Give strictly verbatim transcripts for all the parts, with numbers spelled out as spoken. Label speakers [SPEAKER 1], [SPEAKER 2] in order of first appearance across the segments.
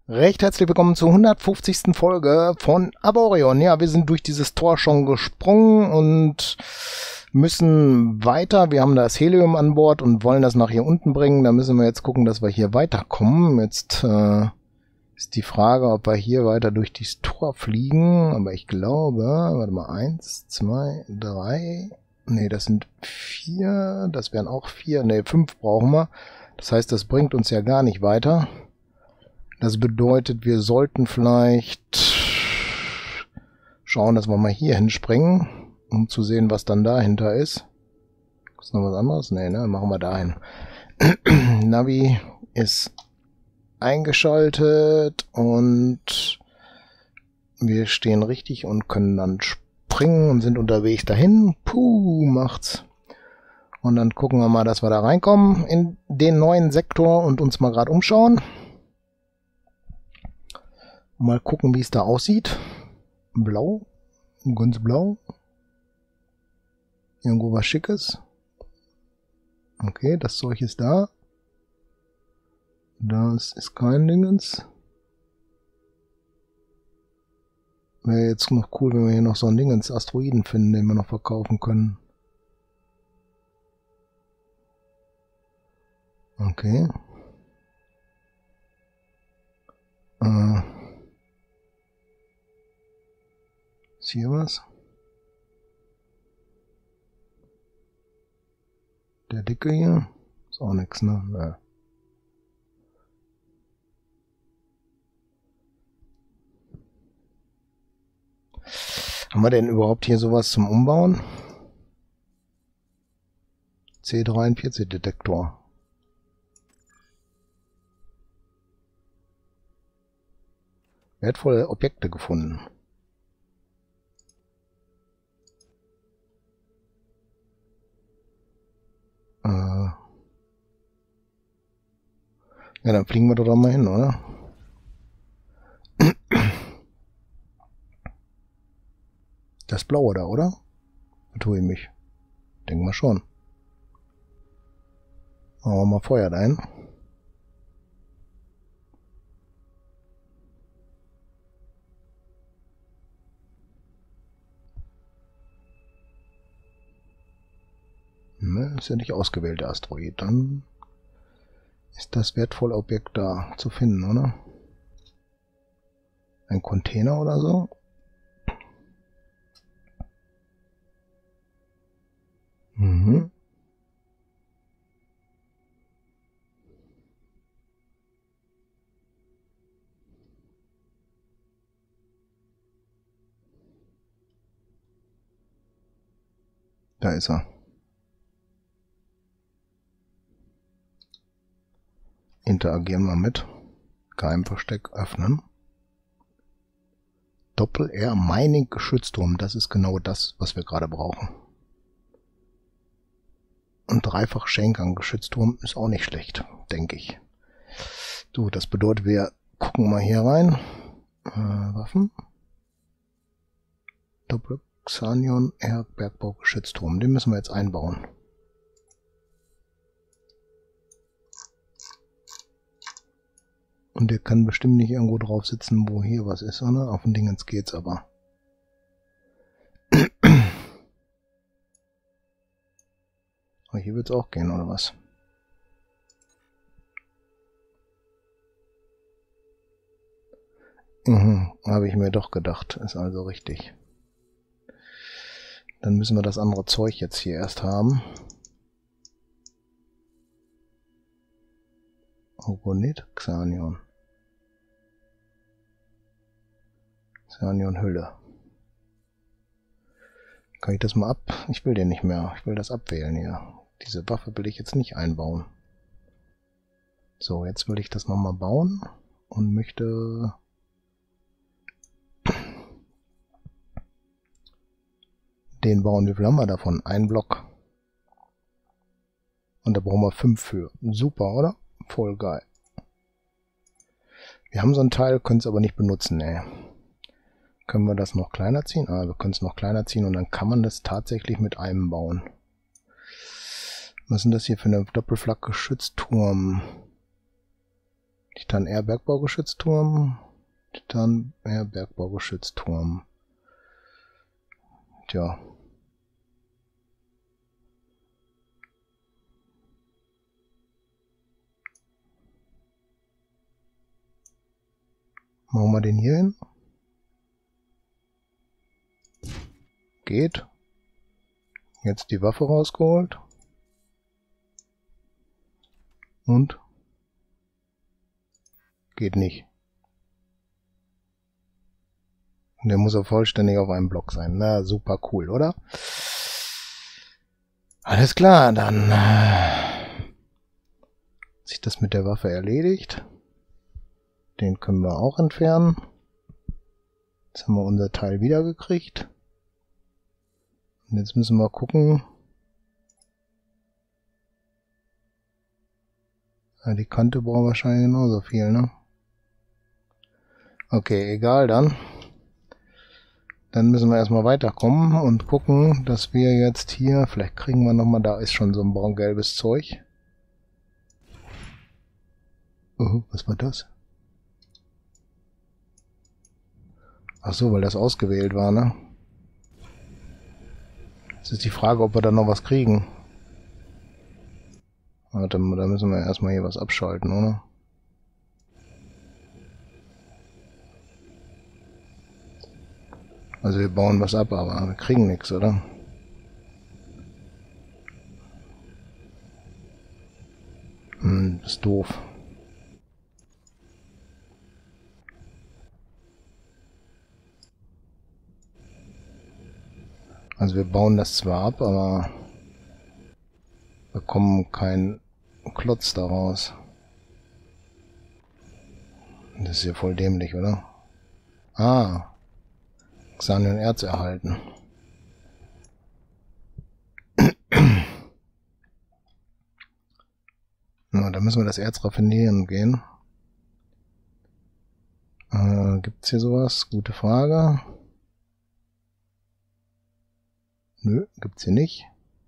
[SPEAKER 1] Recht herzlich willkommen zur hundertfünfzigsten Folge von Arborion. Ja, wir sind durch dieses Tor schon gesprungen und müssen weiter. Wir haben das Helium an Bord und wollen das nach hier unten bringen. Da müssen wir jetzt gucken, dass wir hier weiterkommen. Jetzt äh, ist die Frage, ob wir hier weiter durch dieses Tor fliegen. Aber ich glaube, warte mal, eins, zwei, drei. Nee, das sind vier. Das wären auch vier. Nee, fünf brauchen wir. Das heißt, das bringt uns ja gar nicht weiter. Das bedeutet, wir sollten vielleicht schauen, dass wir mal hier hinspringen, um zu sehen, was dann dahinter ist. Ist noch was anderes? Nee, ne? Machen wir dahin. Navi ist eingeschaltet und wir stehen richtig und können dann springen und sind unterwegs dahin. Puh, macht's. Und dann gucken wir mal, dass wir da reinkommen in den neuen Sektor und uns mal gerade umschauen. Mal gucken, wie es da aussieht. Blau. Ganz blau. Irgendwo was Schickes. Okay, das Zeug ist da. Das ist kein Dingens. Wäre jetzt noch cool, wenn wir hier noch so ein Dingens Asteroiden finden, den wir noch verkaufen können. Okay. Äh. Ist hier was? Der Dicke hier? Ist auch nix, ne? Ja. Haben wir denn überhaupt hier sowas zum Umbauen? C dreiundvierzig Detektor. Wertvolle Objekte gefunden. Ja, dann fliegen wir doch da mal hin, oder? Das Blaue da, oder? Da tue ich mich. Denk mal schon. Machen wir mal Feuer ein. Ne, ist ja nicht ausgewählt, der Asteroid. Dann ist das wertvolle Objekt da zu finden, oder? Ein Container oder so? Mhm. Da ist er. Interagieren wir mit. Geheimversteck öffnen. Doppel-R-Mining-Geschützturm. Das ist genau das, was wir gerade brauchen. Und dreifach Schenker-Geschützturm ist auch nicht schlecht, denke ich. So, das bedeutet, wir gucken mal hier rein. Äh, Waffen. Doppel-Xanion-R-Bergbau-Geschützturm. Den müssen wir jetzt einbauen. Und der kann bestimmt nicht irgendwo drauf sitzen, wo hier was ist, oder? Auf dem Dingens geht's aber. Aber hier wird's auch gehen, oder was? Mhm, habe ich mir doch gedacht. Ist also richtig. Dann müssen wir das andere Zeug jetzt hier erst haben. Oronit, Xanion. Xanion-Hülle. Kann ich das mal ab? Ich will den nicht mehr. Ich will das abwählen hier. Diese Waffe will ich jetzt nicht einbauen. So, jetzt will ich das nochmal bauen und möchte den bauen. Wie viel haben wir davon? Ein Block. Und da brauchen wir fünf für. Super, oder? Voll geil. Wir haben so ein Teil, können es aber nicht benutzen, ne. Können wir das noch kleiner ziehen? Ah, wir können es noch kleiner ziehen und dann kann man das tatsächlich mit einem bauen. Was ist denn das hier für eine Doppelflak-Geschützturm? Titan Air Bergbaugeschützturm. Titan Air Bergbaugeschützturm. Tja. Machen wir den hier hin. Geht. Jetzt die Waffe rausgeholt. Und? Geht nicht. Der muss ja vollständig auf einem Block sein. Na, super cool, oder? Alles klar, dann äh, sich das mit der Waffe erledigt. Den können wir auch entfernen. Jetzt haben wir unser Teil wiedergekriegt. Und jetzt müssen wir gucken. Ja, die Kante braucht wahrscheinlich genauso viel, ne? Okay, egal dann. Dann müssen wir erstmal weiterkommen und gucken, dass wir jetzt hier, vielleicht kriegen wir nochmal, da ist schon so ein braun-gelbes Zeug. Oh, was war das? Ach so, weil das ausgewählt war, ne? Jetzt ist die Frage, ob wir da noch was kriegen. Warte mal, da müssen wir erstmal hier was abschalten, oder? Also wir bauen was ab, aber wir kriegen nichts, oder? Hm, das ist doof. Also wir bauen das zwar ab, aber bekommen keinen Klotz daraus. Das ist ja voll dämlich, oder? Ah. Xanion-Erz erhalten. Na, da müssen wir das Erz raffinieren gehen. Äh, gibt's hier sowas? Gute Frage. Nö, gibt's hier nicht.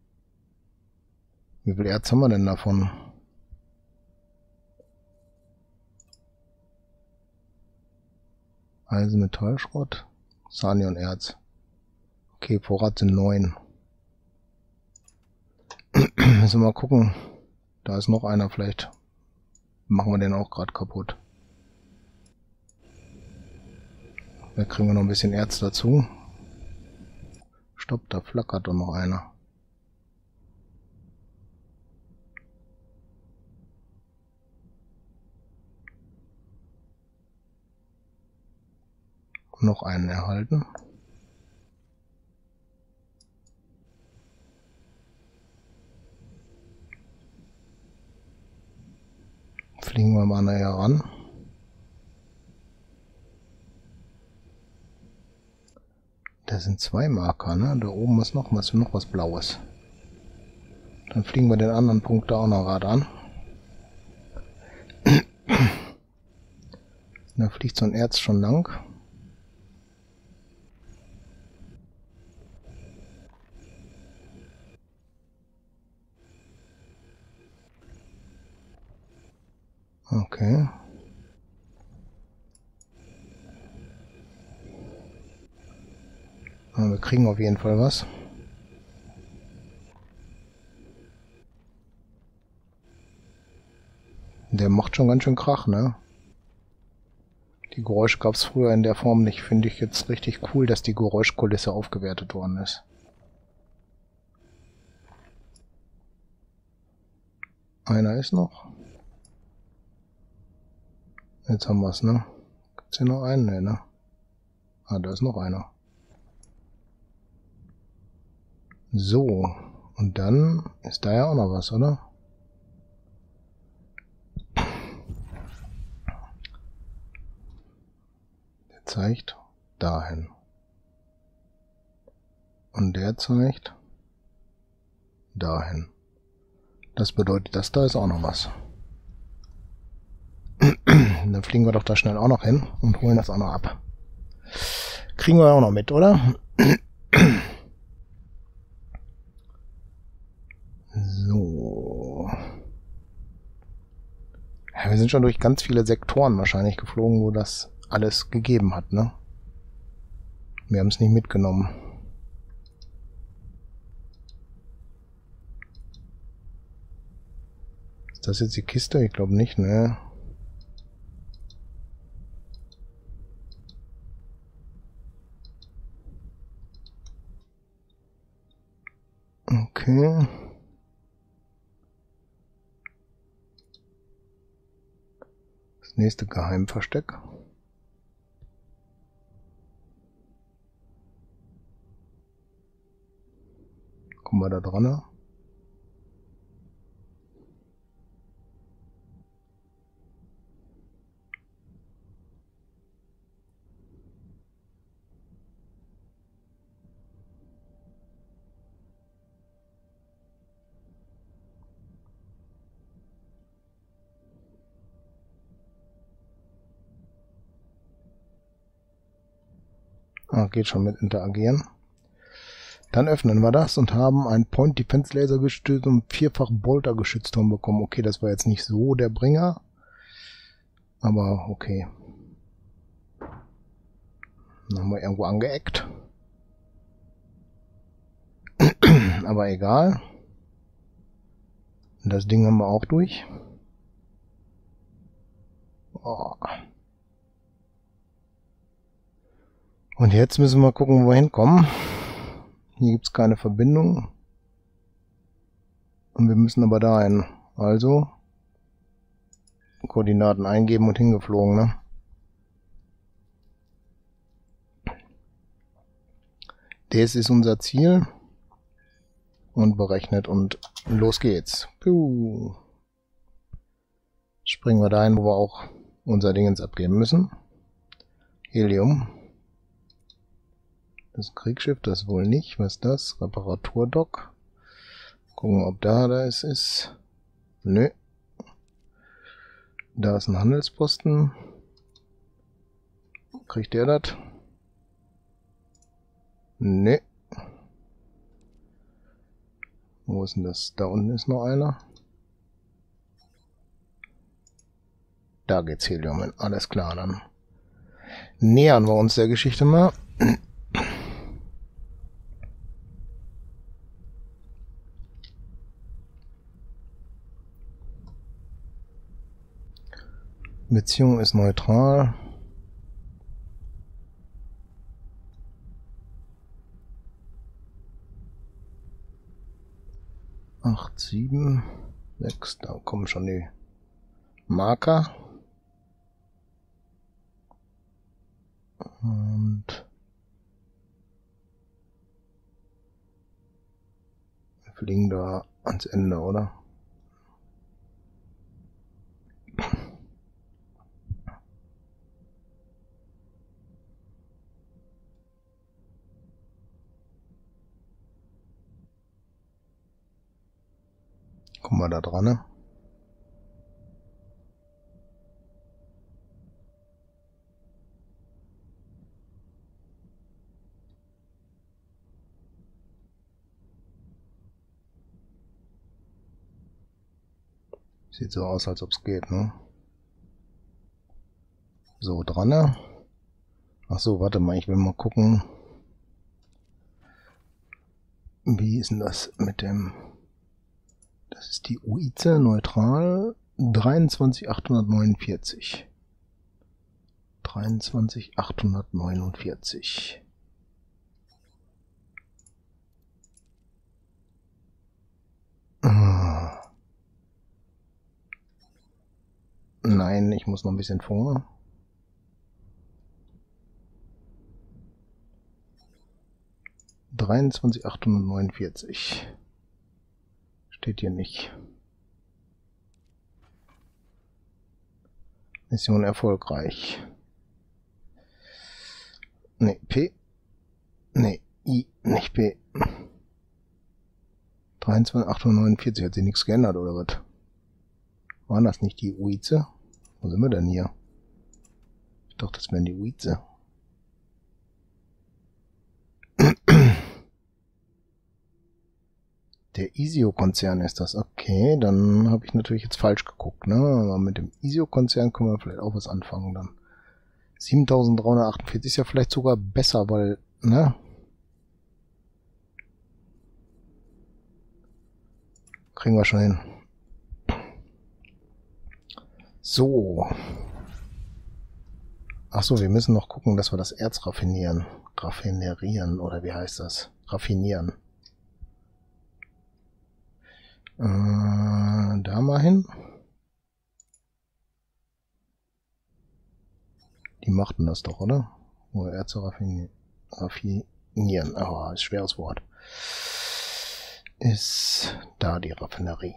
[SPEAKER 1] Wie viel Erz haben wir denn davon? Eisen, Metallschrott. Xanion-Erz. Okay, Vorrat sind neun. Müssen wir mal gucken. Da ist noch einer, vielleicht machen wir den auch gerade kaputt. Da kriegen wir noch ein bisschen Erz dazu. Stopp, da flackert doch noch einer. Noch einen erhalten. Fliegen wir mal näher ran. Da sind zwei Marker, ne? Da oben ist noch was, noch was Blaues. Dann fliegen wir den anderen Punkt da auch noch gerade an. Da fliegt so ein Erz schon lang. Okay. Aber wir kriegen auf jeden Fall was. Der macht schon ganz schön Krach, ne? Die Geräusche gab es früher in der Form nicht. Finde ich jetzt richtig cool, dass die Geräuschkulisse aufgewertet worden ist. Einer ist noch. Jetzt haben wir es, ne? Gibt's hier noch einen? Ne, ne? Ah, da ist noch einer. So. Und dann ist da ja auch noch was, oder? Der zeigt dahin. Und der zeigt dahin. Das bedeutet, dass da ist auch noch was. Dann fliegen wir doch da schnell auch noch hin und holen das auch noch ab. Kriegen wir auch noch mit, oder? So. Ja, wir sind schon durch ganz viele Sektoren wahrscheinlich geflogen, wo das alles gegeben hat, ne? Wir haben es nicht mitgenommen. Ist das jetzt die Kiste? Ich glaube nicht, ne? Okay. Das nächste Geheimversteck. Kommen wir da dran? Ne? Ah, geht schon mit interagieren. Dann öffnen wir das und haben ein Point Defense Laser Geschütz und vierfach Bolter Geschützturm bekommen. Okay, das war jetzt nicht so der Bringer. Aber okay. Dann haben wir irgendwo angeeckt. Aber egal. Das Ding haben wir auch durch. Oh. Und jetzt müssen wir gucken, wo wir hinkommen. Hier gibt es keine Verbindung. Und wir müssen aber dahin. Also Koordinaten eingeben und hingeflogen, ne? Das ist unser Ziel. Und berechnet und los geht's. Puh. Springen wir dahin, wo wir auch unser Dingens abgeben müssen. Helium. Das Kriegsschiff, das wohl nicht. Was ist das? Reparaturdock. Gucken, ob da das ist. Nö. Da ist ein Handelsposten. Kriegt der das? Nö. Wo ist denn das? Da unten ist noch einer. Da geht's Helium hin. Alles klar, dann nähern wir uns der Geschichte mal. Beziehung ist neutral. acht, sieben, sechs, da kommen schon die Marker. Und wir fliegen da ans Ende, oder? Kommen wir da dran, ne? Sieht so aus, als ob es geht, ne? So, dran, ne? Ach so, warte mal, ich will mal gucken. Wie ist denn das mit dem... Das ist die U I C neutral dreiundzwanzig achthundertneunundvierzig. dreiundzwanzig achthundertneunundvierzig. Ah. Nein, ich muss noch ein bisschen vor. dreiundzwanzig achthundertneunundvierzig. Steht hier nicht. Mission erfolgreich. Ne, P. Ne, I, nicht P. dreiundzwanzig achthundertneunundvierzig, hat sich nichts geändert, oder was? Waren das nicht die U I C? Wo sind wir denn hier? Ich dachte, das wären die U I C. Der Isio-Konzern ist das. Okay, dann habe ich natürlich jetzt falsch geguckt, ne? Aber mit dem Isio-Konzern können wir vielleicht auch was anfangen dann. siebentausenddreihundertachtundvierzig ist ja vielleicht sogar besser, weil, ne? Kriegen wir schon hin. So. Achso, wir müssen noch gucken, dass wir das Erz raffinieren. Raffinerieren, oder wie heißt das? Raffinieren. Äh, da mal hin. Die machten das doch, oder? Wo Erze raffinieren. Raffinieren. Oh, ist ein schweres Wort. Ist da die Raffinerie.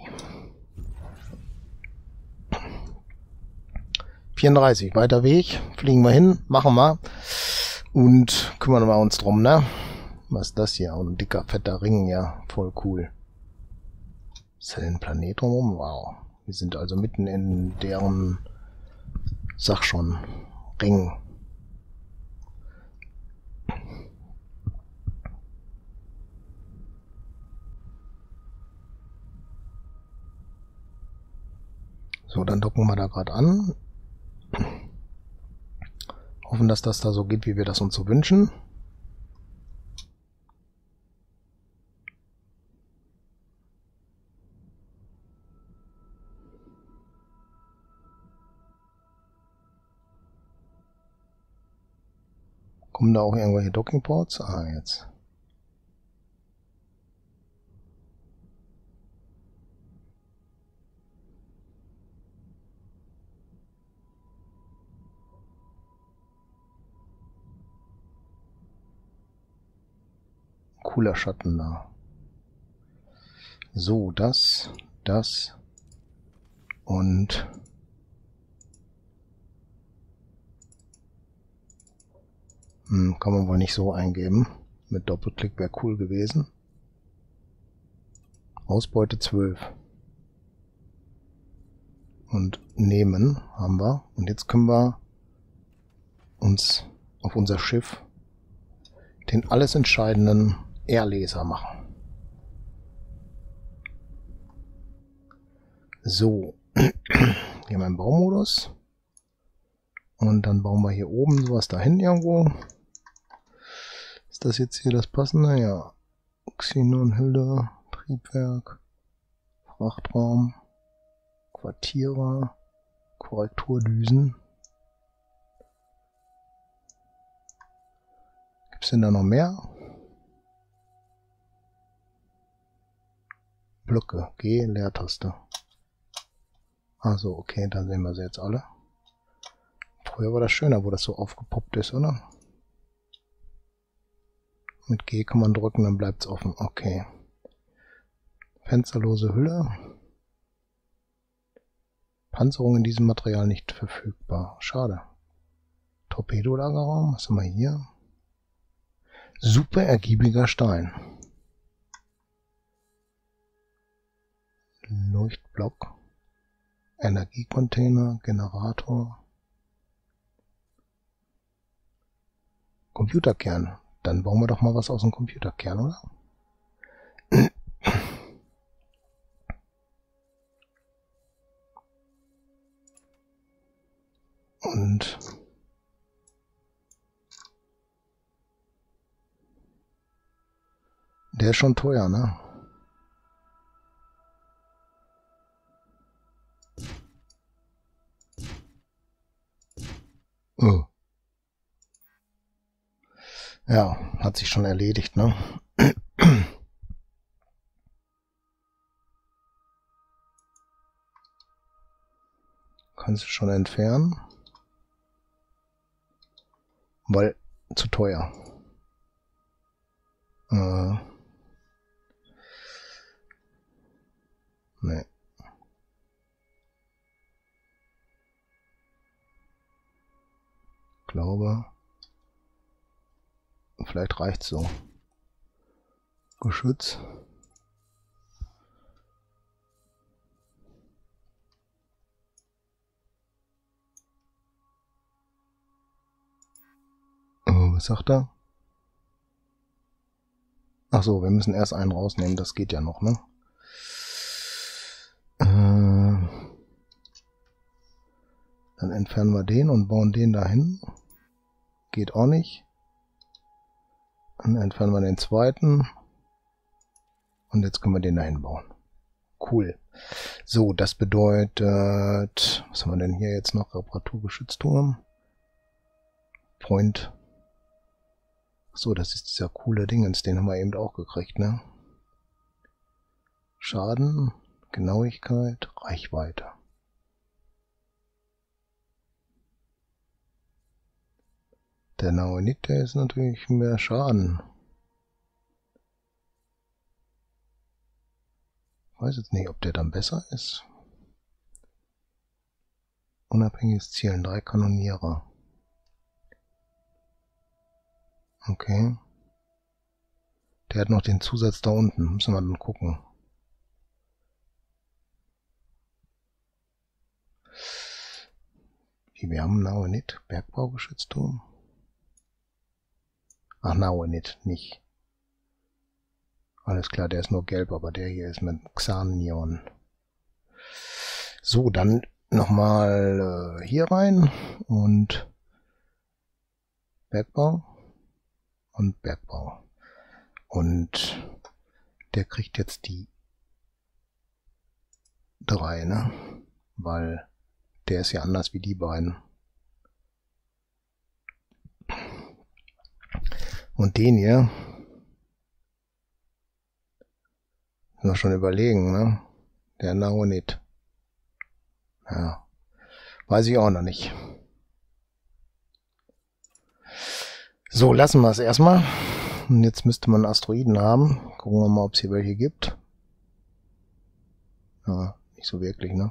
[SPEAKER 1] vierunddreißig, weiter Weg. Fliegen wir hin, machen wir. Und kümmern wir uns drum, ne? Was ist das hier? Ein dicker, fetter Ring, ja. Voll cool. Ist da ein Planet drumherum? Wow. Wir sind also mitten in deren, sag schon, Ring. So, dann docken wir da gerade an. Hoffen, dass das da so geht, wie wir das uns so wünschen. Kommen da auch irgendwelche Dockingports? Ah, jetzt. Cooler Schatten da. So, das, das und hm, kann man wohl nicht so eingeben. Mit Doppelklick wäre cool gewesen. Ausbeute zwölf. Und nehmen haben wir. Und jetzt können wir uns auf unser Schiff den alles entscheidenden Airlaser machen. So, hier haben wir einen Baumodus. Und dann bauen wir hier oben sowas dahin irgendwo. Ist das jetzt hier das passende? Ja. Xenonhülle, Triebwerk, Frachtraum, Quartierer, Korrekturdüsen. Gibt es denn da noch mehr? Blöcke, G, Leertaste. Also okay, dann sehen wir sie jetzt alle. Früher war das schöner, wo das so aufgepoppt ist, oder? Mit G kann man drücken, dann bleibt es offen. Okay. Fensterlose Hülle. Panzerung in diesem Material nicht verfügbar. Schade. Torpedolagerraum, was haben wir hier? Super ergiebiger Stein. Leuchtblock. Energiecontainer, Generator. Computerkern. Dann bauen wir doch mal was aus dem Computerkern, oder? Und der ist schon teuer, ne? Oh. Ja, hat sich schon erledigt, ne? Kannst du schon entfernen? Weil zu teuer. Äh. Nee. Glaube. Vielleicht reicht's so. Geschütz. Oh, was sagt er? Ach so, wir müssen erst einen rausnehmen, das geht ja noch, ne? Äh, dann entfernen wir den und bauen den dahin. Geht auch nicht. Dann entfernen wir den zweiten. Und jetzt können wir den dahin bauen. Cool. So, das bedeutet, was haben wir denn hier jetzt noch? Reparaturgeschützturm. Point. So, das ist dieser coole Dingens, den haben wir eben auch gekriegt, ne? Schaden, Genauigkeit, Reichweite. Der Naonit, der ist natürlich mehr Schaden. Ich weiß jetzt nicht, ob der dann besser ist. Unabhängiges Zielen, drei Kanonierer. Okay. Der hat noch den Zusatz da unten. Müssen wir dann gucken. Wie, wir haben Naonit, Bergbaugeschützturm. Ach, Naonit, nicht. Alles klar, der ist nur gelb, aber der hier ist mit Xanion. So, dann nochmal äh, hier rein und Bergbau und Bergbau. Und der kriegt jetzt die drei, ne? Weil der ist ja anders wie die beiden. Und den hier müssen wir schon überlegen, ne? Der Naonit. Ja, weiß ich auch noch nicht. So, lassen wir es erstmal. Und jetzt müsste man Asteroiden haben. Gucken wir mal, ob es hier welche gibt. Ja, nicht so wirklich, ne?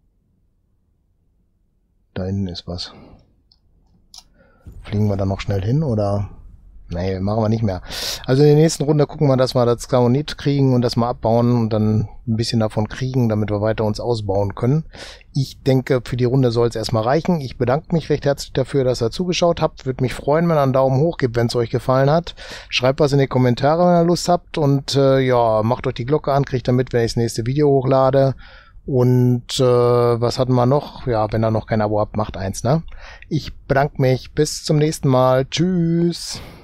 [SPEAKER 1] Da hinten ist was. Fliegen wir da noch schnell hin, oder? Nee, machen wir nicht mehr. Also in der nächsten Runde gucken wir, dass wir das Xanonit kriegen und das mal abbauen und dann ein bisschen davon kriegen, damit wir weiter uns ausbauen können. Ich denke, für die Runde soll es erstmal reichen. Ich bedanke mich recht herzlich dafür, dass ihr zugeschaut habt. Würde mich freuen, wenn ihr einen Daumen hoch gebt, wenn es euch gefallen hat. Schreibt was in die Kommentare, wenn ihr Lust habt. Und äh, ja, macht euch die Glocke an, kriegt damit, wenn ich das nächste Video hochlade. Und äh, was hatten wir noch? Ja, wenn ihr noch kein Abo habt, macht eins, ne? Ich bedanke mich. Bis zum nächsten Mal. Tschüss.